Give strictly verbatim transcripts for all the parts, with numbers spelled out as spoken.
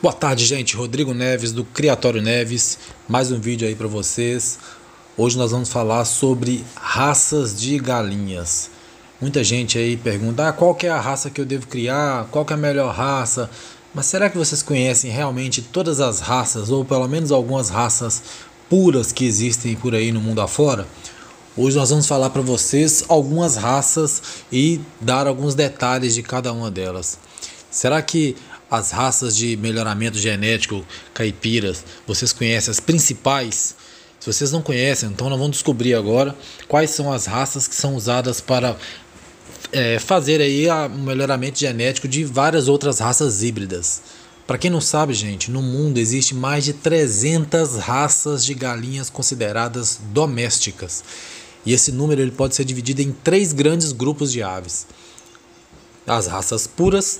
Boa tarde, gente. Rodrigo Neves do Criatório Neves. Mais um vídeo aí para vocês. Hoje nós vamos falar sobre raças de galinhas. Muita gente aí pergunta: ah, qual que é a raça que eu devo criar? Qual que é a melhor raça? Mas será que vocês conhecem realmente todas as raças, ou pelo menos algumas raças puras que existem por aí no mundo afora? Hoje nós vamos falar para vocês algumas raças e dar alguns detalhes de cada uma delas. Será que as raças de melhoramento genético caipiras, vocês conhecem as principais? Se vocês não conhecem, então nós vamos descobrir agora quais são as raças que são usadas para é, fazer aí o melhoramento genético de várias outras raças híbridas. Para quem não sabe, gente, no mundo existe mais de trezentas raças de galinhas consideradas domésticas. E esse número ele pode ser dividido em três grandes grupos de aves: as raças puras,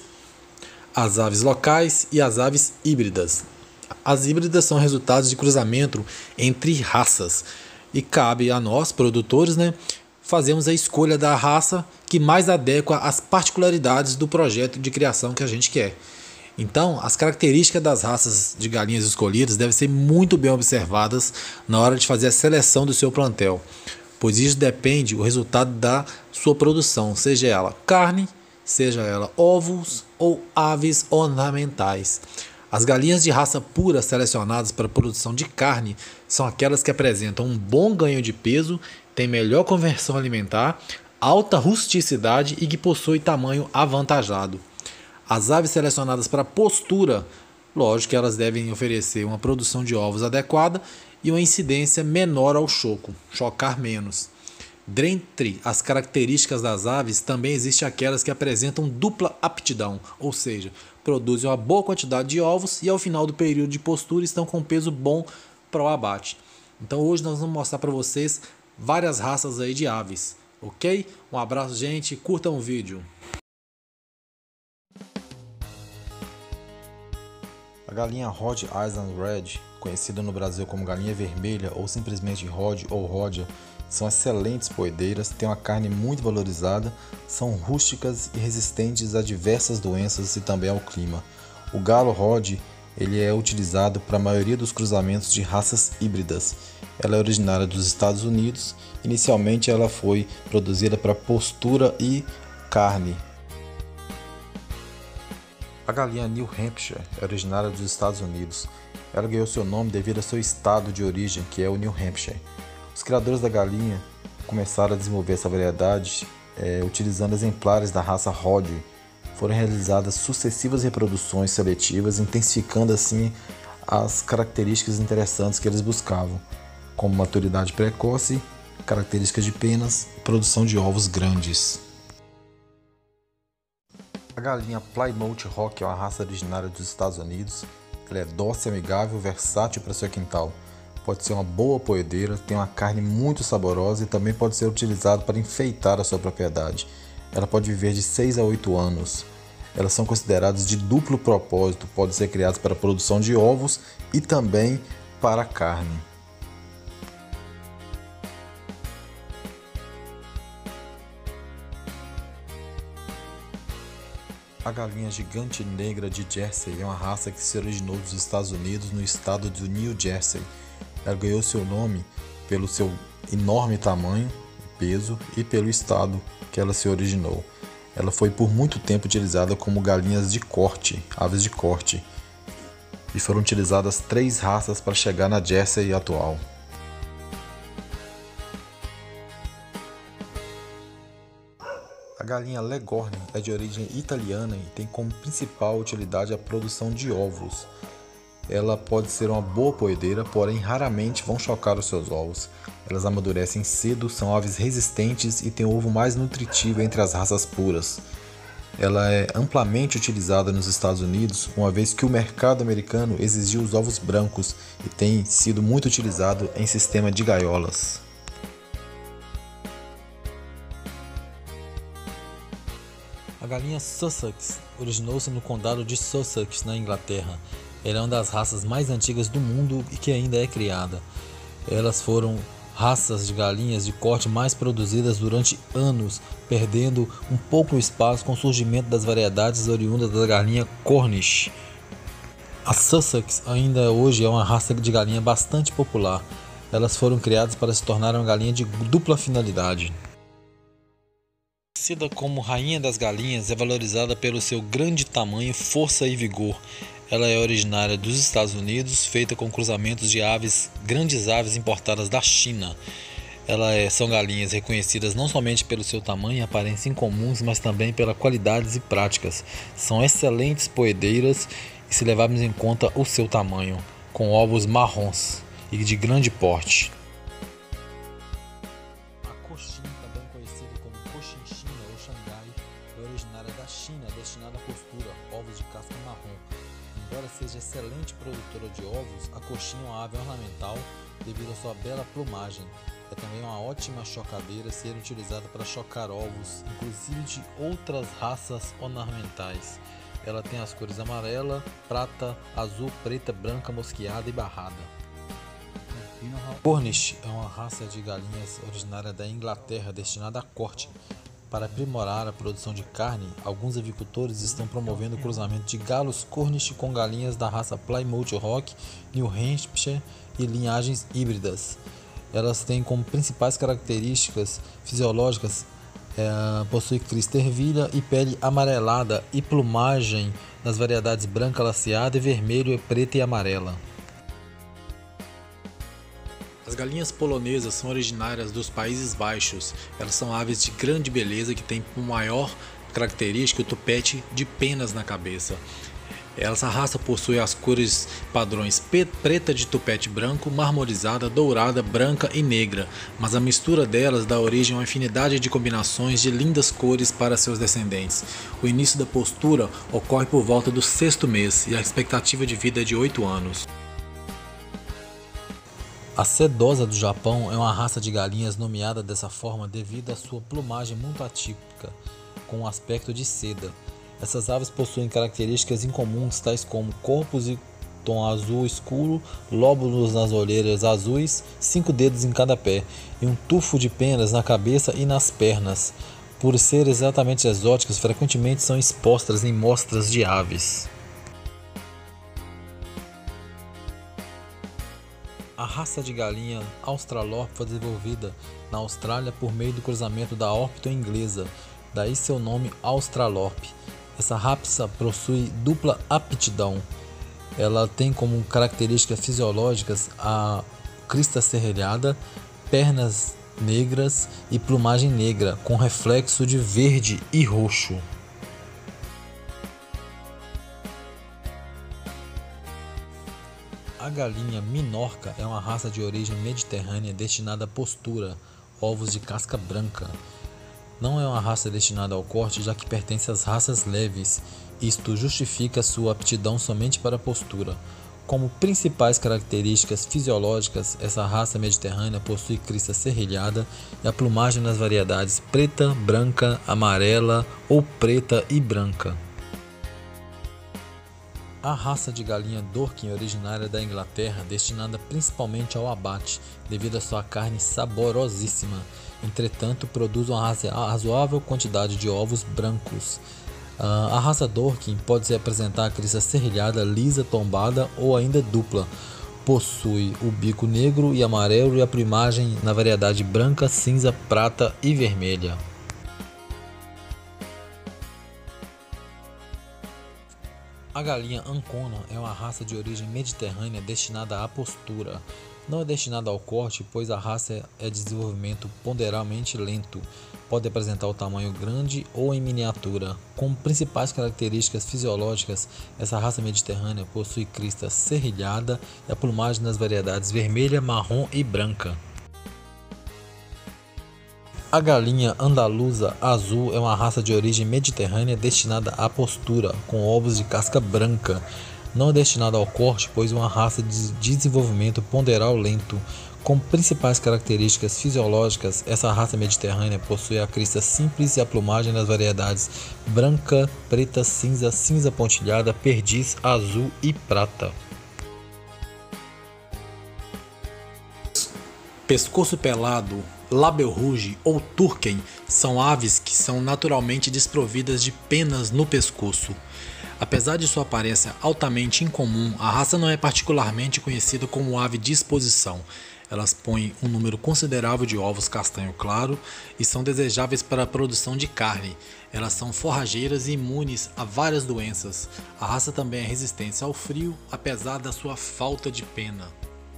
as aves locais e as aves híbridas. As híbridas são resultados de cruzamento entre raças e cabe a nós, produtores, né, fazermos a escolha da raça que mais adequa às particularidades do projeto de criação que a gente quer. Então, as características das raças de galinhas escolhidas devem ser muito bem observadas na hora de fazer a seleção do seu plantel, pois isso depende do resultado da sua produção, seja ela carne, seja ela ovos ou aves ornamentais. As galinhas de raça pura selecionadas para a produção de carne são aquelas que apresentam um bom ganho de peso, têm melhor conversão alimentar, alta rusticidade e que possuem tamanho avantajado. As aves selecionadas para postura, lógico que elas devem oferecer uma produção de ovos adequada e uma incidência menor ao choco, chocar menos. Dentre as características das aves, também existem aquelas que apresentam dupla aptidão, ou seja, produzem uma boa quantidade de ovos e ao final do período de postura estão com peso bom para o abate. Então hoje nós vamos mostrar para vocês várias raças aí de aves, ok? Um abraço, gente, curtam o vídeo. A galinha Rhode Island Red, conhecida no Brasil como galinha vermelha ou simplesmente Rhode ou Rhodia, são excelentes poedeiras, têm uma carne muito valorizada, são rústicas e resistentes a diversas doenças e também ao clima. O galo Rhode ele é utilizado para a maioria dos cruzamentos de raças híbridas. Ela é originária dos Estados Unidos. Inicialmente ela foi produzida para postura e carne. A galinha New Hampshire é originária dos Estados Unidos. Ela ganhou seu nome devido ao seu estado de origem, que é o New Hampshire. Os criadores da galinha começaram a desenvolver essa variedade é, utilizando exemplares da raça Rhode. Foram realizadas sucessivas reproduções seletivas, intensificando assim as características interessantes que eles buscavam, como maturidade precoce, características de penas e produção de ovos grandes. A galinha Plymouth Rock é uma raça originária dos Estados Unidos. Ela é dócil, amigável, versátil para seu quintal. Pode ser uma boa poedeira, tem uma carne muito saborosa e também pode ser utilizado para enfeitar a sua propriedade. Ela pode viver de seis a oito anos. Elas são consideradas de duplo propósito, podem ser criadas para a produção de ovos e também para carne. A galinha gigante negra de Jersey é uma raça que se originou dos Estados Unidos no estado do New Jersey. Ela ganhou seu nome pelo seu enorme tamanho e peso e pelo estado que ela se originou. Ela foi por muito tempo utilizada como galinhas de corte, aves de corte, e foram utilizadas três raças para chegar na Jersey atual. A galinha Leghorn é de origem italiana e tem como principal utilidade a produção de ovos. Ela pode ser uma boa poedeira, porém raramente vão chocar os seus ovos. Elas amadurecem cedo, são aves resistentes e têm o ovo mais nutritivo entre as raças puras. Ela é amplamente utilizada nos Estados Unidos, uma vez que o mercado americano exigiu os ovos brancos e tem sido muito utilizado em sistema de gaiolas. A galinha Sussex originou-se no condado de Sussex, na Inglaterra. Ela é uma das raças mais antigas do mundo e que ainda é criada. Elas foram raças de galinhas de corte mais produzidas durante anos, perdendo um pouco o espaço com o surgimento das variedades oriundas da galinha Cornish. A Sussex ainda hoje é uma raça de galinha bastante popular. Elas foram criadas para se tornar uma galinha de dupla finalidade. Conhecida como Rainha das Galinhas, é valorizada pelo seu grande tamanho, força e vigor. Ela é originária dos Estados Unidos, feita com cruzamentos de aves, grandes aves importadas da China. Elas é, são galinhas reconhecidas não somente pelo seu tamanho e aparência incomuns, mas também pelas qualidades e práticas. São excelentes poedeiras e se levarmos em conta o seu tamanho, com ovos marrons e de grande porte. A coxinha, também conhecida como cochinchina ou Xangai, é originária da China, destinada à postura, ovos de casca marrom. Embora seja excelente produtora de ovos, a coxinha é uma ave ornamental devido à sua bela plumagem. É também uma ótima chocadeira, sendo utilizada para chocar ovos, inclusive de outras raças ornamentais. Ela tem as cores amarela, prata, azul, preta, branca, mosqueada e barrada. Cornish é uma raça de galinhas originária da Inglaterra, destinada à corte. Para aprimorar a produção de carne, alguns avicultores estão promovendo o cruzamento de galos Cornish com galinhas da raça Plymouth Rock, New Hampshire e linhagens híbridas. Elas têm como principais características fisiológicas é, possui crista ervilha e pele amarelada e plumagem nas variedades branca laceada e vermelho, preta e amarela. As galinhas polonesas são originárias dos Países Baixos. Elas são aves de grande beleza que têm por maior característica o tupete de penas na cabeça. Essa raça possui as cores padrões preta de tupete branco, marmorizada, dourada, branca e negra, mas a mistura delas dá origem a uma infinidade de combinações de lindas cores para seus descendentes. O início da postura ocorre por volta do sexto mês e a expectativa de vida é de oito anos. A sedosa do Japão é uma raça de galinhas nomeada dessa forma devido à sua plumagem muito atípica, com um aspecto de seda. Essas aves possuem características incomuns, tais como corpos e tom azul escuro, lóbulos nas olheiras azuis, cinco dedos em cada pé e um tufo de penas na cabeça e nas pernas. Por serem exatamente exóticas, frequentemente são expostas em mostras de aves. A raça de galinha Australorp foi desenvolvida na Austrália por meio do cruzamento da Orpington inglesa, daí seu nome Australorp. Essa raça possui dupla aptidão. Ela tem como características fisiológicas a crista serrelhada, pernas negras e plumagem negra, com reflexo de verde e roxo. A galinha Minorca é uma raça de origem mediterrânea destinada à postura, ovos de casca branca. Não é uma raça destinada ao corte, já que pertence às raças leves. Isto justifica sua aptidão somente para a postura. Como principais características fisiológicas, essa raça mediterrânea possui crista serrilhada e a plumagem nas variedades preta, branca, amarela ou preta e branca. A raça de galinha Dorking é originária da Inglaterra, destinada principalmente ao abate, devido à sua carne saborosíssima. Entretanto, produz uma razoável quantidade de ovos brancos. A raça Dorking pode se apresentar a crista serrilhada, lisa, tombada ou ainda dupla. Possui o bico negro e amarelo e a plumagem na variedade branca, cinza, prata e vermelha. A galinha Ancona é uma raça de origem mediterrânea destinada à postura. Não é destinada ao corte, pois a raça é de desenvolvimento ponderalmente lento. Pode apresentar o tamanho grande ou em miniatura. Como principais características fisiológicas, essa raça mediterrânea possui crista serrilhada e a plumagem nas variedades vermelha, marrom e branca. A galinha andaluza azul é uma raça de origem mediterrânea destinada à postura, com ovos de casca branca. Não é destinada ao corte, pois é uma raça de desenvolvimento ponderal lento. Com principais características fisiológicas, essa raça mediterrânea possui a crista simples e a plumagem nas variedades branca, preta, cinza, cinza pontilhada, perdiz, azul e prata. Pescoço pelado, label rouge ou turken são aves que são naturalmente desprovidas de penas no pescoço. Apesar de sua aparência altamente incomum, a raça não é particularmente conhecida como ave de exposição. Elas põem um número considerável de ovos castanho claro e são desejáveis para a produção de carne. Elas são forrageiras e imunes a várias doenças. A raça também é resistente ao frio, apesar da sua falta de pena.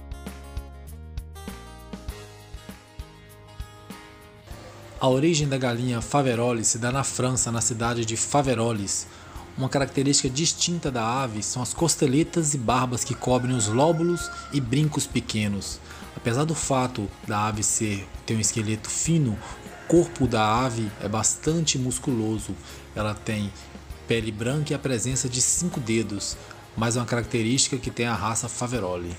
A origem da galinha Faverolles se dá na França, na cidade de Faverolles. Uma característica distinta da ave são as costeletas e barbas que cobrem os lóbulos e brincos pequenos. Apesar do fato da ave ser, ter um esqueleto fino, o corpo da ave é bastante musculoso. Ela tem pele branca e a presença de cinco dedos, mais uma característica que tem a raça Faverolles.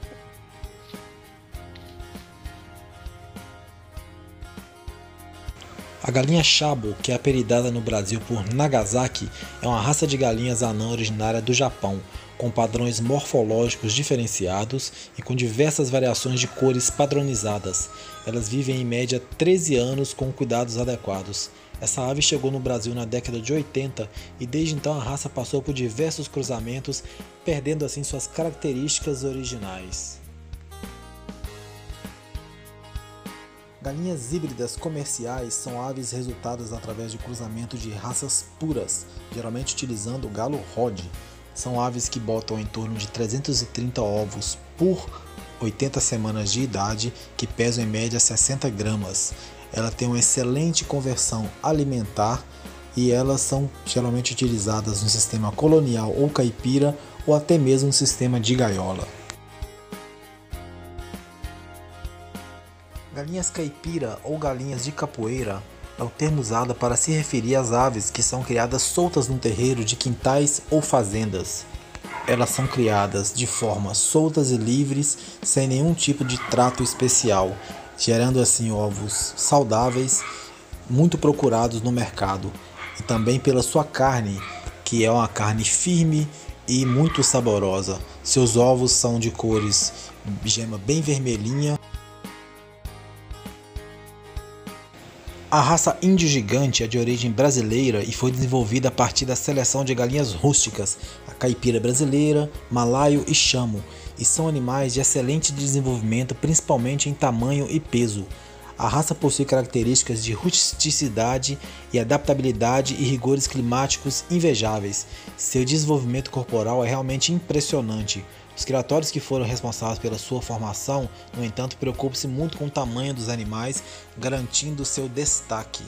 A galinha Shabo, que é apelidada no Brasil por Nagasaki, é uma raça de galinhas anã originária do Japão, com padrões morfológicos diferenciados e com diversas variações de cores padronizadas. Elas vivem em média treze anos com cuidados adequados. Essa ave chegou no Brasil na década de oitenta e desde então a raça passou por diversos cruzamentos, perdendo assim suas características originais. Galinhas híbridas comerciais são aves resultadas através de cruzamento de raças puras, geralmente utilizando o galo Rod. São aves que botam em torno de trezentos e trinta ovos por oitenta semanas de idade, que pesam em média sessenta gramas. Ela tem uma excelente conversão alimentar e elas são geralmente utilizadas no sistema colonial ou caipira ou até mesmo no sistema de gaiola. Galinhas caipira ou galinhas de capoeira é o termo usado para se referir às aves que são criadas soltas no terreiro de quintais ou fazendas. Elas são criadas de forma soltas e livres, sem nenhum tipo de trato especial, gerando assim ovos saudáveis, muito procurados no mercado, e também pela sua carne, que é uma carne firme e muito saborosa. Seus ovos são de cores gema bem vermelhinha. A raça índio gigante é de origem brasileira e foi desenvolvida a partir da seleção de galinhas rústicas, a caipira brasileira, malaio e chamo, e são animais de excelente desenvolvimento, principalmente em tamanho e peso. A raça possui características de rusticidade e adaptabilidade e rigores climáticos invejáveis. Seu desenvolvimento corporal é realmente impressionante. Os criatórios que foram responsáveis pela sua formação, no entanto, preocupam-se muito com o tamanho dos animais, garantindo seu destaque.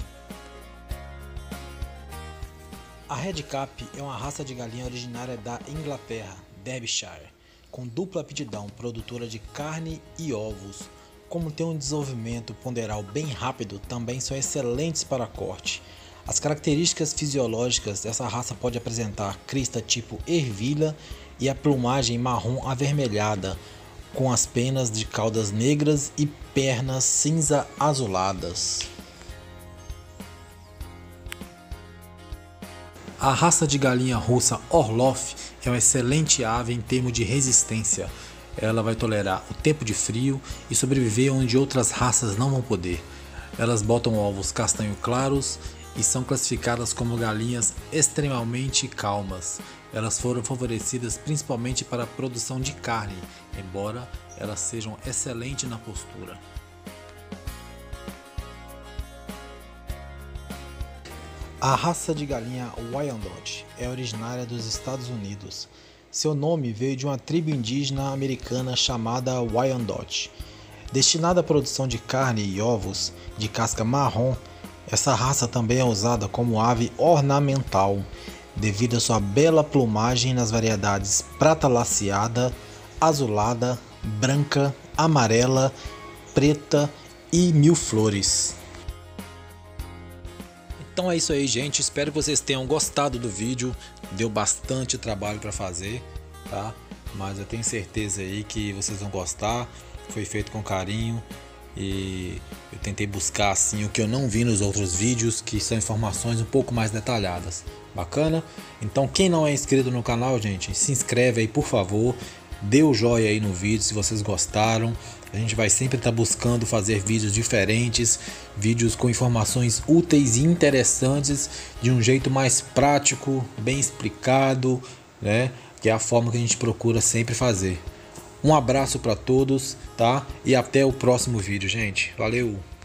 A Red Cap é uma raça de galinha originária da Inglaterra, Derbyshire, com dupla aptidão, produtora de carne e ovos. Como tem um desenvolvimento ponderal bem rápido, também são excelentes para corte. As características fisiológicas dessa raça pode apresentar crista tipo ervilha e a plumagem marrom avermelhada, com as penas de caudas negras e pernas cinza azuladas. A raça de galinha russa Orlov é uma excelente ave em termos de resistência. Ela vai tolerar o tempo de frio e sobreviver onde outras raças não vão poder. Elas botam ovos castanho claros e são classificadas como galinhas extremamente calmas. Elas foram favorecidas principalmente para a produção de carne, embora elas sejam excelentes na postura. A raça de galinha Wyandotte é originária dos Estados Unidos. Seu nome veio de uma tribo indígena americana chamada Wyandotte. Destinada à produção de carne e ovos de casca marrom, essa raça também é usada como ave ornamental, devido à sua bela plumagem nas variedades prata laceada, azulada, branca, amarela, preta e mil flores. Então é isso aí, gente. Espero que vocês tenham gostado do vídeo. Deu bastante trabalho para fazer, tá? Mas eu tenho certeza aí que vocês vão gostar. Foi feito com carinho e eu tentei buscar assim o que eu não vi nos outros vídeos, que são informações um pouco mais detalhadas. Bacana? Então quem não é inscrito no canal, gente, se inscreve aí, por favor. dê o joinha aí no vídeo se vocês gostaram. A gente vai sempre estar buscando fazer vídeos diferentes, vídeos com informações úteis e interessantes, de um jeito mais prático, bem explicado, né? Que é a forma que a gente procura sempre fazer. Um abraço para todos, tá? E até o próximo vídeo, gente. Valeu!